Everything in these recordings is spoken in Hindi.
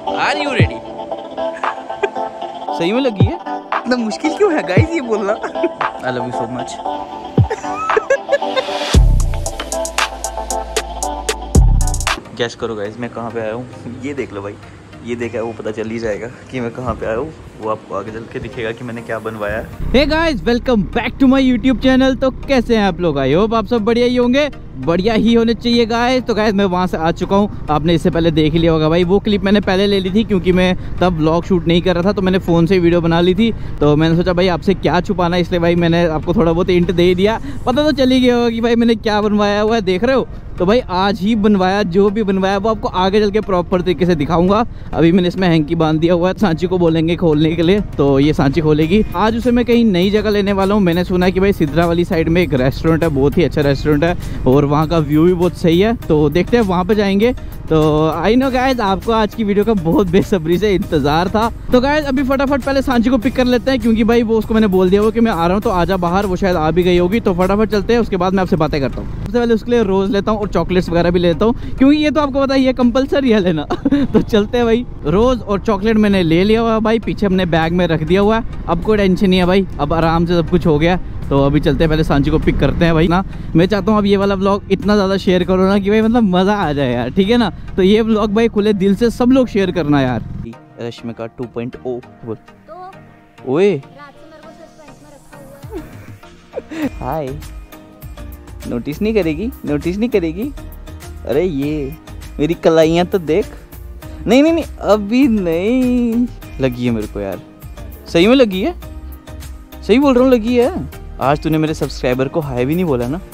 Are you ready? सही में लगी है? इतना मुश्किल क्यों है गाइस ये बोलना? I love you so much. Guess करो गाइस मैं कहाँ पे आया हूँ। ये देख लो भाई, ये देखा वो पता चल ही जाएगा कि मैं कहाँ पे आया हूँ। वो आपको आगे चल के दिखेगा कि मैंने क्या बनवाया है। Hey guys, welcome back to my YouTube channel. तो कैसे हैं आप लोग? आई होप आप सब बढ़िया ही होंगे, बढ़िया ही होने चाहिए गाइस। तो गाइस मैं वहाँ से आ चुका हूँ, आपने इससे पहले देख लिया होगा भाई। वो क्लिप मैंने पहले ले ली थी क्योंकि मैं तब व्लॉग शूट नहीं कर रहा था, तो मैंने फ़ोन से वीडियो बना ली थी। तो मैंने सोचा भाई आपसे क्या छुपाना, इसलिए भाई मैंने आपको थोड़ा बहुत हिंट दे दिया। पता तो चली गया होगा कि भाई मैंने क्या बनवाया हुआ है, देख रहे हो। तो भाई आज ही बनवाया, जो भी बनवाया वो आपको आगे चल के प्रॉपर तरीके से दिखाऊंगा। अभी मैंने इसमें हैंकी बांध दिया हुआ है, सांची को बोलेंगे खोलने के लिए, तो ये सांची खोलेगी। आज उसे मैं कहीं नई जगह लेने वाला हूँ। मैंने सुना है कि भाई सिद्रा वाली साइड में एक रेस्टोरेंट है, बहुत ही अच्छा रेस्टोरेंट है और वहाँ का व्यू भी बहुत सही है। तो देखते हैं वहाँ पे जाएंगे। तो आई नो गाइज आपको आज की वीडियो का बहुत बेसब्री से इंतजार था। तो गाइज अभी फटाफट पहले सांची को पिक कर लेते हैं, क्योंकि भाई वो उसको मैंने बोल दिया हुआ कि मैं आ रहा हूँ तो आजा बाहर। वो शायद आ भी गई होगी, तो फटाफट चलते हैं, उसके बाद मैं आपसे बातें करता हूँ। सबसे पहले उसके लिए रोज लेता हूँ और चॉकलेट्स वगैरह भी लेता हूँ, क्योंकि ये तो आपको पता ही है कंपलसरी है लेना। तो चलते हैं भाई। रोज और चॉकलेट मैंने ले लिया हुआ है भाई, पीछे हमने बैग में रख दिया हुआ है। अब कोई टेंशन नहीं है भाई, अब आराम से सब कुछ हो गया। तो अभी चलते हैं, पहले सांची को पिक करते हैं भाई ना। मैं चाहता हूँ अब ये वाला व्लॉग इतना ज़्यादा शेयर करो ना कि भाई मतलब मज़ा आ जाए यार, ठीक है ना। तो ये व्लॉग भाई खुले दिल से सब लोग शेयर करना यार। रश्मिका 2.0 बोल। तो ओए रात से मेरे को सस्पेंस में रखा हुआ है। हाय, नोटिस नहीं करेगी, नोटिस नहीं करेगी। अरे ये मेरी कलाइयाँ तो देख। नहीं नहीं नहीं अभी नहीं लगी है मेरे को यार, सही में लगी है, सही बोल रहा हूँ लगी है। आज तूने मेरे सब्सक्राइबर को हाय भी नहीं बोला ना।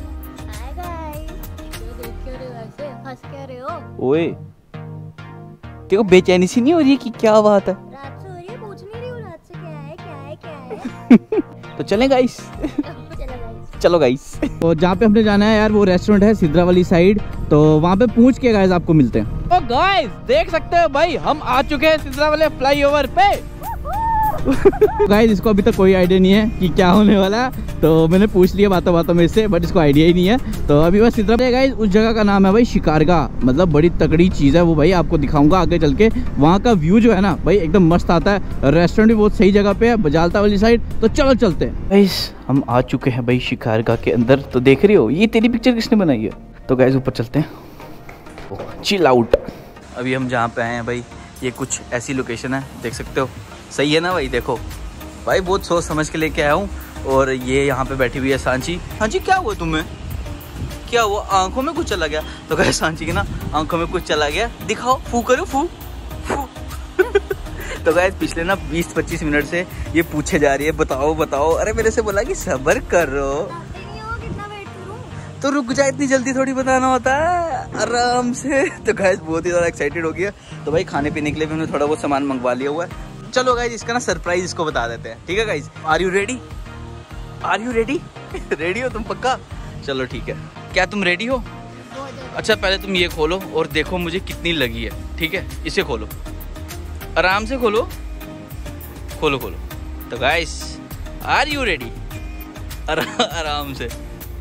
ओए तेरे को बेचैनी सी नहीं हो रही है कि क्या बात है? रात से हो रही है, पूछ नहीं रही हूँ रात से क्या है क्या है क्या है। तो चलें गाइस। चलो गाइस। तो जहाँ पे हमने जाना है यार वो रेस्टोरेंट है सिद्रा वाली साइड, तो वहाँ पे पूछ के गाइस आपको मिलते हैं। तो गाइस देख सकते हो भाई हम आ चुके हैं सिद्रा वाले फ्लाईओवर पे। गाइस इसको अभी तक कोई आइडिया नहीं है कि क्या होने वाला है, तो मैंने पूछ लिया बातों बातों में इससे, बट इसको आइडिया ही नहीं है। तो अभी बस सिद्रा गाइस उस जगह का नाम है भाई शिकारगाह, मतलब बड़ी तगड़ी चीज़ है वो भाई, आपको दिखाऊंगा आगे चल के। वहाँ का व्यू जो है ना भाई एकदम मस्त आता है। रेस्टोरेंट भी बहुत सही जगह पे है, बजालता वाली साइड। तो चलो चलते हैं गाइस, हम आ चुके हैं भाई शिकारगाह के अंदर। तो देख रही हो ये तेरी पिक्चर किसने बनाई है? तो गाइस ऊपर चलते हैं, चिल आउट। अभी हम जहाँ पे आए हैं भाई ये कुछ ऐसी लोकेशन है, देख सकते हो, सही है ना भाई। देखो भाई बहुत सोच समझ के लेके आया हूँ। और ये यहाँ पे बैठी हुई है सांची। सांची क्या हुआ तुम्हें, क्या हुआ? आंखों में कुछ चला गया? तो गाइस सांची की ना आंखों में कुछ चला गया, दिखाओ, फू करो, फू फू। तो गाइस पिछले ना 20-25 मिनट से ये पूछे जा रही है बताओ बताओ। अरे मेरे से बोला कि सब्र करो, कितना वेट करूं? तो रुक जा, इतनी जल्दी थोड़ी बताना होता है, आराम से। तो गाइस बहुत ही ज़्यादा एक्साइटेड हो गया। तो भाई खाने पीने के लिए भी हमने थोड़ा बहुत सामान मंगवा लिया हुआ है। चलो गाइस इसका ना सरप्राइज इसको बता देते हैं, ठीक है guys? Are you ready? Are you ready? Ready हो तुम पक्का? चलो ठीक है। क्या तुम रेडी हो? अच्छा पहले तुम ये खोलो और देखो मुझे कितनी लगी है, ठीक है? इसे खोलो, आराम से खोलो, खोलो खोलो। तो गाइस आर यू रेडी? आराम से,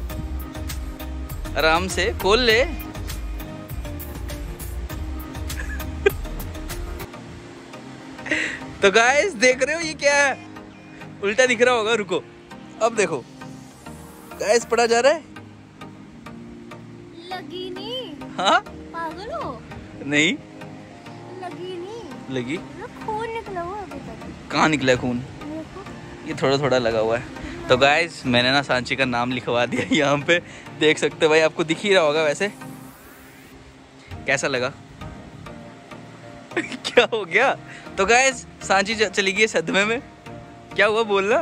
आराम से खोल ले। तो गाइस देख रहे हो ये क्या है? उल्टा दिख रहा होगा, रुको अब देखो गाइस, पढ़ा जा रहा है। लगी नहीं? हाँ पागल हो? नहीं लगी नहीं, लगी। खून निकला हुआ अभी तक। कहाँ निकला खून? ये थोड़ा थोड़ा लगा हुआ है। तो गाइस मैंने ना सांची का नाम लिखवा दिया यहाँ पे, देख सकते हो भाई, आपको दिख ही रहा होगा। वैसे कैसा लगा? क्या हो गया? तो गाइस सांची चली गई सदमे में। क्या हुआ बोलना?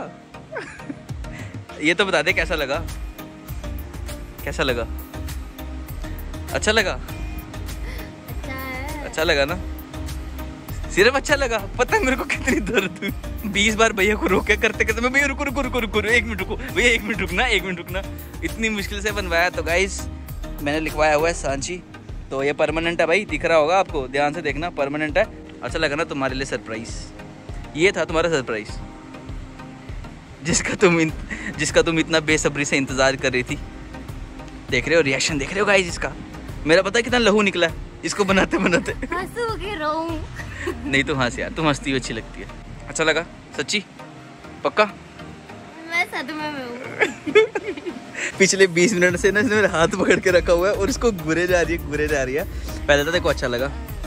ये तो बता दे कैसा लगा, कैसा लगा? अच्छा लगा? अच्छा है। अच्छा लगा ना? सिर्फ अच्छा लगा? पता है मेरे को कितनी दर्द हुई। 20 बार भैया को रोके करते करते मैं भैया रुको रुको रुको रुको, 1 मिनट रुको भैया, 1 मिनट रुकना, 1 मिनट रुकना। इतनी मुश्किल से बनवाया। तो गाइस मैंने लिखवाया हुआ है सांची, तो ये परमानेंट है भाई, दिख रहा होगा आपको, ध्यान से देखना, परमानेंट है। अच्छा लगा ना तुम्हारे लिए सरप्राइज? ये था तुम्हारा सरप्राइज जिसका तुम इतना बेसब्री से इंतजार कर रही थी। देख रहे हो रिएक्शन, देख रहे हो गाइस इसका? मेरा पता है कितना लहू निकला है इसको बनाते बनाते। हंसूंगी, रोऊं। नहीं तो हंस यार, तुम हंसती हुई अच्छी लगती है। अच्छा लगा सच्ची? पक्का? मैं सदमे में हूँ। पिछले 20 मिनट से ना इसने मेरा हाथ पकड़ के रखा हुआ है और इसको घुरे जा रही है। पहले तो देखो अच्छा लगा।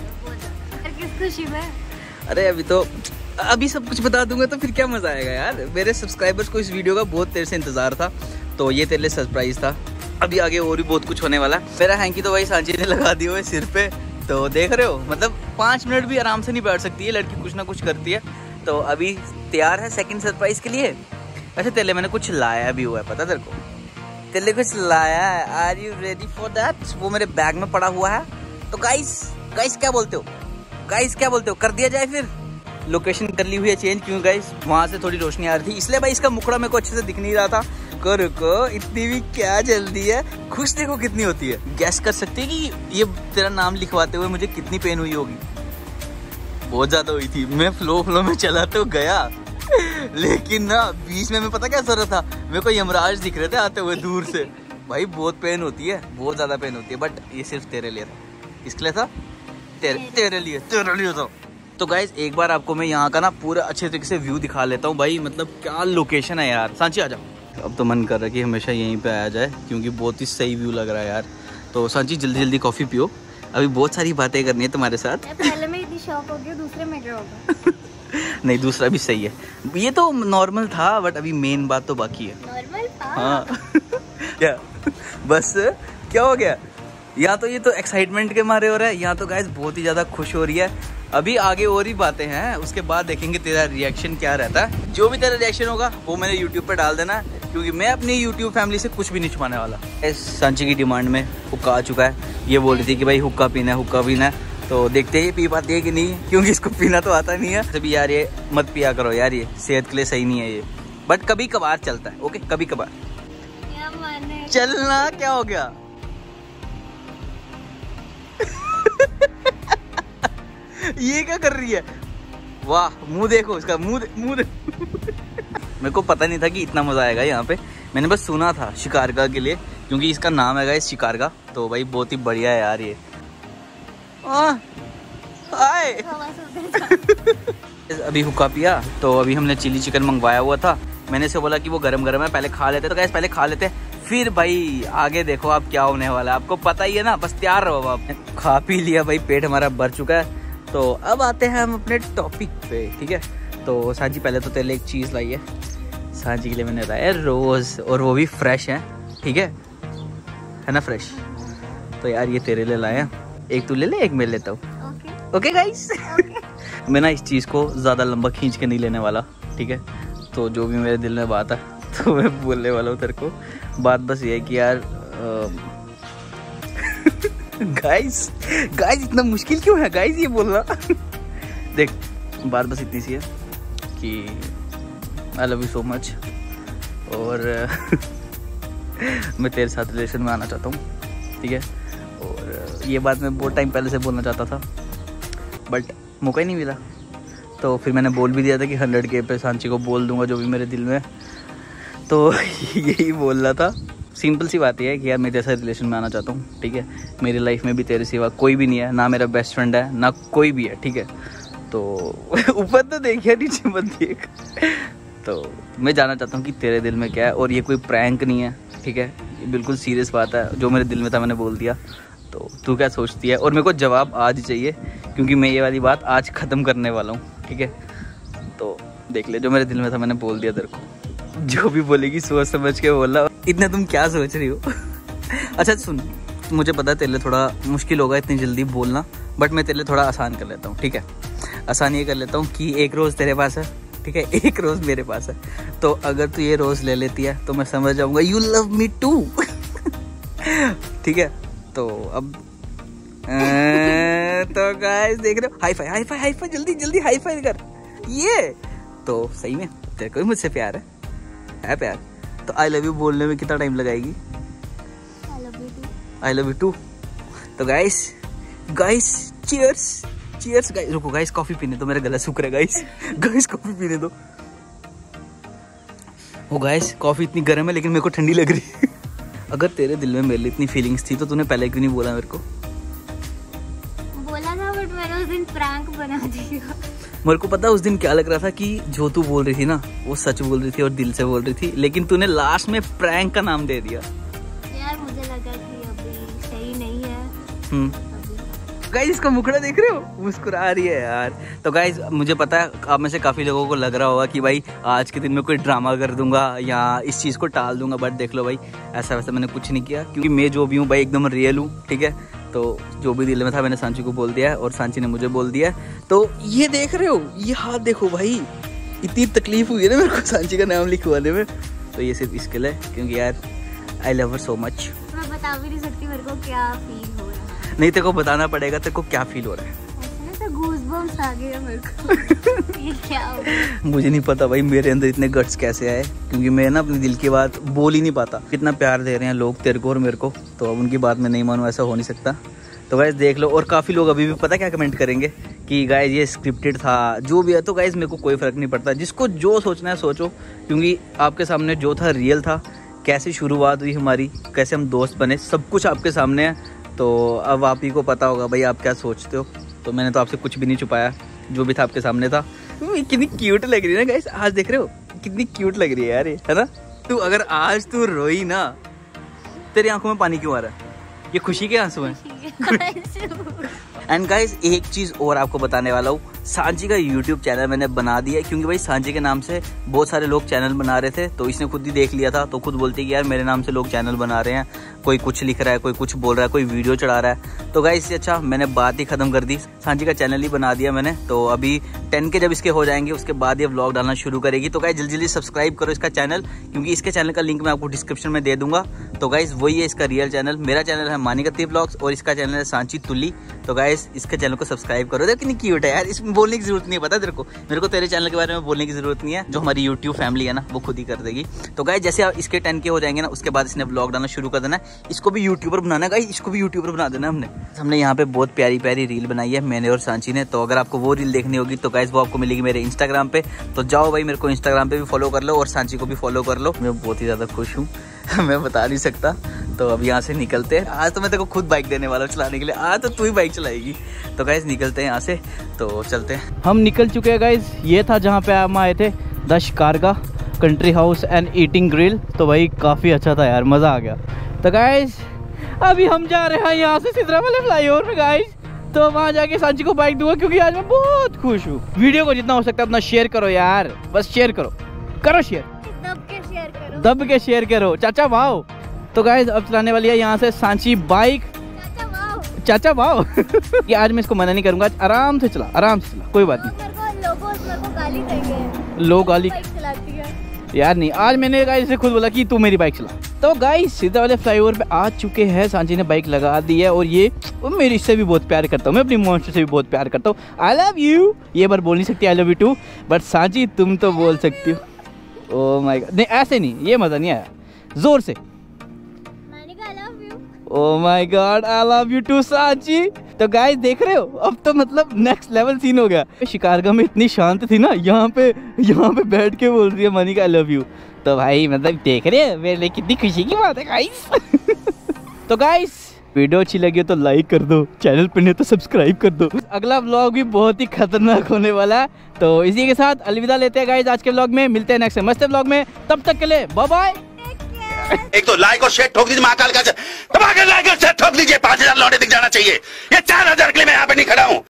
किस खुशी में? अरे अभी सब कुछ बता दूंगा तो फिर क्या मजा आएगा यार। मेरे सब्सक्राइबर्स को इस वीडियो का बहुत देर से इंतजार था, तो ये तेरे लिए सरप्राइज था। अभी आगे और भी बहुत कुछ होने वाला है। मेरा हैंकी तो भाई सांची ने लगा दी हुई है सिर पे, तो देख रहे हो, मतलब 5 मिनट भी आराम से नहीं बैठ सकती है लड़की, कुछ ना कुछ करती है। तो अभी तैयार है सेकंड सरप्राइज के लिए। अच्छा तेरे लिए मैंने कुछ लाया भी हुआ है, पता तेरे को? तेरे लिए कुछ लाया है। Are you ready for that? वो मेरे बैग में पड़ा हुआ है। तो गाइस क्या बोलते हो? कर दिया जाए फिर? लोकेशन कर ली हुई है चेंज, क्यों गाइस वहां से थोड़ी रोशनी आ रही थी, इसलिए भाई इसका मुखड़ा मेरे को अच्छे से दिख नहीं रहा था। को इतनी भी क्या जल्दी है, खुश देखो कितनी होती है। गैस कर सकते हैं कि ये तेरा नाम लिखवाते हुए मुझे कितनी पेन हुई होगी? बहुत ज्यादा हुई थी। मैं फ्लो में चला तो गया, लेकिन ना बीच में मैं पता क्या कर रहा था, मेरे को यमराज दिख रहे थे आते हुए दूर से। भाई बहुत पेन होती है, बहुत ज्यादा पेन होती है, बट ये सिर्फ तेरे लिए था। किसके लिए था? तेरे लिए था। तो गाइस एक बार आपको मैं यहाँ का ना पूरा अच्छे तरीके से व्यू दिखा लेता हूँ। भाई मतलब क्या लोकेशन है यार। सांची आ जाओ। अब तो मन कर रहा है कि हमेशा यहीं पे आया जाए, क्योंकि बहुत ही सही व्यू लग रहा है यार। तो सांची जल्दी कॉफ़ी पियो, अभी बहुत सारी बातें करनी है तुम्हारे साथ। पहले में इतनी शौक हो गई, दूसरे में क्या होगा? नहीं दूसरा भी सही है, ये तो नॉर्मल था, बट अभी मेन बात तो बाकी है। नॉर्मल था? हाँ क्या बस क्या हो गया? यहाँ तो ये तो एक्साइटमेंट के मारे हो रहा है, यहाँ तो गाइस बहुत ही ज़्यादा खुश हो रही है। अभी आगे और ही बातें हैं, उसके बाद देखेंगे तेरा रिएक्शन क्या रहता है। जो भी तेरा रिएक्शन होगा वो मैंने यूट्यूब पे डाल देना है, क्योंकि मैं अपनी यूट्यूब फैमिली से कुछ भी नहीं छुपाने वाला। सांची की डिमांड में हुक्का आ चुका है, ये बोल रही थी कि भाई हुक्का पीना है, तो देखते हैं ये पी पाती है कि नहीं, क्योंकि इसको पीना तो आता नहीं है। तभी यार ये मत पिया करो यार, ये सेहत के लिए सही नहीं है ये, बट कभी कभार चलता है। ओके कभी कभार चलना। क्या हो गया? ये क्या कर रही है? वाह मुंह देखो इसका, मुंह देखो। मेरे को पता नहीं था कि इतना मजा आएगा यहाँ पे, मैंने बस सुना था शिकारगा के लिए, क्योंकि इसका नाम है गाइस शिकारगा। तो भाई बहुत ही बढ़िया है यार ये। अभी हुक्का पिया, तो अभी हमने चिली चिकन मंगवाया हुआ था। मैंने से बोला कि वो गरम है, पहले खा लेते। तो गाइस पहले खा लेते, फिर भाई आगे देखो आप क्या होने वाला है, आपको पता ही है ना, बस तैयार रहो आप। खा पी लिया भाई, पेट हमारा भर चुका है। तो अब आते हैं हम अपने टॉपिक पे, ठीक है? तो सांची पहले तो तेरे लिए एक चीज़ लाई है। सांची के लिए मैंने लाया रोज़, और वो भी फ्रेश है, ठीक है ना? फ्रेश। तो यार ये तेरे लिए लाया, एक तू ले ले, एक मैं लेता हूँ। Okay guys. मैं ना इस चीज़ को ज़्यादा लंबा खींच के नहीं लेने वाला, ठीक है? तो जो भी मेरे दिल में बात है तो मैं बोलने वाला हूँ तेरे को। बात बस ये है कि यार गाइस इतना मुश्किल क्यों है गाइस ये बोलना? देख बात बस इतनी सी है कि I love you so much, और मैं तेरे साथ रिलेशन में आना चाहता हूँ, ठीक है? और ये बात मैं बहुत टाइम पहले से बोलना चाहता था, बट मौका ही नहीं मिला। तो फिर मैंने बोल भी दिया था कि 100K पे सांची को बोल दूंगा जो भी मेरे दिल में। तो यही बोल रहा था। सिंपल सी बात यह है कि यार मैं तेरे साथ रिलेशन में आना चाहता हूँ, ठीक है? मेरी लाइफ में भी तेरे सिवा कोई भी नहीं है, ना मेरा बेस्ट फ्रेंड है, ना कोई भी है, ठीक है? तो ऊपर तो देखिए, नीचे मत देख। तो मैं जानना चाहता हूँ कि तेरे दिल में क्या है, और ये कोई प्रैंक नहीं है, ठीक है? ये बिल्कुल सीरियस बात है, जो मेरे दिल में था मैंने बोल दिया। तो तू क्या सोचती है? और मेरे को जवाब आज चाहिए, क्योंकि मैं ये वाली बात आज ख़त्म करने वाला हूँ, ठीक है? तो देख ले, जो मेरे दिल में था मैंने बोल दिया तेरे को। जो भी बोलेगी सोच समझ के बोलना। इतना तुम क्या सोच रही हो? अच्छा सुन, मुझे पता है तेरे लिए थोड़ा मुश्किल होगा इतनी जल्दी बोलना, बट मैं तेरे लिए थोड़ा आसान कर लेता हूँ, ठीक है? आसान ये कर लेता हूँ कि एक रोज़ तेरे पास है, ठीक है? एक रोज़ मेरे पास है। तो अगर तू ये रोज़ ले लेती है तो मैं समझ जाऊँगा यू लव मी टू। ठीक है? तो अब तो गाइस देख रहे हो, हाई फाई जल्दी हाई फाई कर। ये तो सही में तेरे को भी मुझसे प्यार है प्यार? तो आई लव यू बोलने में कितना टाइम लगाएगी? I love you too. तो गाइस चीयर्स गाइस। रुको गाइस, कॉफी पीने दो, मेरा गला सूख रहा है गाइस कॉफी पीने दो। वो गाइस कॉफी इतनी गर्म है लेकिन मेरे को ठंडी लग रही है। अगर तेरे दिल में मेरे लिए इतनी फीलिंग्स थी तो तूने पहले क्यों नहीं बोला मेरे को? बोला था, बट मैंने उस दिन प्रैंक बना दिया। मेरे को पता उस दिन क्या लग रहा था कि जो तू बोल रही थी ना वो सच बोल रही थी और दिल से बोल रही थी, लेकिन तूने लास्ट में प्रैंक का नाम दे दिया। यार मुझे लगा कि अभी सही नहीं है। गाइस इसका मुखड़ा देख रहे हो, मुस्कुरा रही है यार। तो गाइस मुझे पता है आप में से काफ़ी लोगों को लग रहा होगा कि भाई आज के दिन में कोई ड्रामा कर दूंगा या इस चीज़ को टाल दूंगा, बट देख लो भाई ऐसा वैसा मैंने कुछ नहीं किया, क्योंकि मैं जो भी हूँ भाई एकदम रियल हूँ, ठीक है। तो जो भी दिल में था मैंने सांची को बोल दिया है और सांची ने मुझे बोल दिया है। तो ये देख रहे हो, ये हाथ देखो भाई, इतनी तकलीफ हुई है ना मेरे को सांची का नाम लिखवाने में, तो ये सिर्फ इसके लिए, क्योंकि यार I love her so much. मैं बता भी नहीं सकती मेरे को क्या फील हो रहा है। नहीं, तेरे को बताना पड़ेगा तेरे को क्या फील हो रहा है। ऐसे तो गूज़बम्स आ गए मेरे को। ये क्या हो रहा है? मुझे नहीं पता भाई मेरे अंदर इतने गट्स कैसे आए, क्योंकि मैं ना अपने दिल की बात बोल ही नहीं पाता। कितना प्यार दे रहे हैं लोग तेरे को और मेरे को, तो अब उनकी बात मैं नहीं मानूँ, ऐसा हो नहीं सकता। तो गाइस देख लो, और काफ़ी लोग अभी भी पता क्या कमेंट करेंगे कि गाइस ये स्क्रिप्टेड था, जो भी है। तो गाइस मेरे को कोई फ़र्क नहीं पड़ता, जिसको जो सोचना है सोचो, क्योंकि आपके सामने जो था रियल था। कैसे शुरुआत हुई हमारी, कैसे हम दोस्त बने, सब कुछ आपके सामने है। तो अब आप ही को पता होगा भाई आप क्या सोचते हो। तो मैंने तो आपसे कुछ भी नहीं छुपाया, जो भी था आपके सामने था। कितनी क्यूट लग रही है ना गाइस, आज देख रहे हो कितनी क्यूट लग रही है यार ये, है ना। तू अगर आज तू रोई ना, तेरी आंखों में पानी क्यों आ रहा है? ये खुशी के आंसू हैं। एंड गाइस एक चीज़ और आपको बताने वाला हूँ, सांची का यूट्यूब चैनल मैंने बना दिया है, क्योंकि भाई सांची के नाम से बहुत सारे लोग चैनल बना रहे थे। तो इसने खुद ही देख लिया था, तो खुद बोलती है कि यार मेरे नाम से लोग चैनल बना रहे हैं, कोई कुछ लिख रहा है, कोई कुछ बोल रहा है, कोई वीडियो चढ़ा रहा है। तो गाइस इससे अच्छा मैंने बात ही खत्म कर दी, सांची का चैनल ही बना दिया मैंने। तो अभी 10 के जब इसके हो जाएंगे उसके बाद ये व्लॉग डालना शुरू करेगी। तो गाइस जल्दी जल्दी सब्सक्राइब करो इसका चैनल, क्योंकि इसके चैनल का लिंक मैं आपको डिस्क्रिप्शन में दे दूंगा। तो गाइस वही है इसका रियल चैनल। मेरा चैनल है मानिकत्ती व्लॉग्स और इसका चैनल है सांची तुल्ली। तो गाइस इसके चैनल को सब्सक्राइब करो। देखो कितनी क्यूट है यार, इसमें बोलने की जरूरत नहीं है, पता तेरे को, मेरे को तेरे चैनल के बारे में बोलने की जरूरत नहीं है, जो हमारी यूट्यूब फैमिली है ना वो खुद ही कर देगी। तो गाइस जैसे इसके 10 के हो जाएंगे ना, उसके बाद इसने व्लॉग डालना शुरू कर देना है। इसको भी यूट्यूबर बनाना है गाइस, इसको भी यूट्यूबर बना देना हमने यहाँ पे बहुत प्यारी प्यारी रील बनाई है मैंने और सांची ने। तो अगर आपको वो रील देखनी होगी तो गाइस वो आपको मिलेगी मेरे इंस्टाग्राम पे। तो जाओ भाई मेरे को इंस्टाग्राम पे भी फॉलो कर लो और सांची को भी फॉलो कर लो। मैं बहुत ही ज्यादा खुश हूँ मैं बता नहीं सकता। तो अब यहाँ से निकलते हैं। आज तो मैं तेरे को खुद बाइक देने वाला हूँ चलाने के लिए, आज तो तू ही बाइक चलाएगी। तो गाइस निकलते हैं यहाँ से, तो चलते हैं। हम निकल चुके हैं गाइज। ये था जहाँ पे हम आए थे, the Shikarga country house and eating grill. तो भाई काफ़ी अच्छा था यार, मज़ा आ गया। तो गाइज अभी हम जा रहे हैं यहाँ से सिद्रा वाले फ्लाईओवर पे गाइज। तो वहाँ जाके सांची को बाइक दूंगा, क्योंकि आज मैं बहुत खुश हूँ। वीडियो को जितना हो सकता है उतना शेयर करो यार, बस शेयर करो, करो शेयर, दब के शेयर करो चाचा वाओ। तो गाइज अब चलाने वाली है यहाँ से सांची बाइक। चाचा वाओ ये आज मैं इसको मना नहीं करूँगा, आराम से चला, आराम से चला, कोई बात नहीं। लोग गाली यार नहीं, आज मैंने गाइस से खुद बोला कि तू मेरी बाइक चला। तो गाइस सीधा वाले फ्लाईओवर पे आ चुके हैं, सांची ने बाइक लगा दी है। और ये मेरी इससे भी बहुत प्यार करता हूँ, मैं अपनी मॉन्स्टर से भी बहुत प्यार करता हूँ। आई लव यू, ये बार बोल नहीं सकती I love you too, but Sanchi तुम तो बोल सकती हो। ओह माय गॉड, नहीं ऐसे नहीं, ये मज़ा नहीं आया, जोर से। Oh my God I love you too Sanchi. तो गाइस देख रहे हो, अब तो मतलब नेक्स्ट लेवल सीन हो गया। शिकारगा में इतनी शांत थी ना, यहाँ पे बैठ के बोल रही है मनी का आई लव यू। तो भाई मतलब देख रहे हैं मेरे लिए कितनी खुशी की बात है गाइस तो गाइस वीडियो अच्छी लगी हो तो लाइक कर दो, चैनल पे नहीं तो सब्सक्राइब कर दो। अगला व्लॉग भी बहुत ही खतरनाक होने वाला है। तो इसी के साथ अलविदा लेते हैं गाइस आज के व्लॉग में। मिलते हैं नेक्स्ट मस्त व्लॉग में, तब तक के लिए बाय बाय। एक तो लाइक और शेयर ठोक दीजिए, महाकाल का दबा के लाइक और शेयर ठोक दीजिए। 5000 लौटे दिख जाना चाहिए। ये 4000 के लिए मैं यहाँ पे नहीं खड़ा हूँ।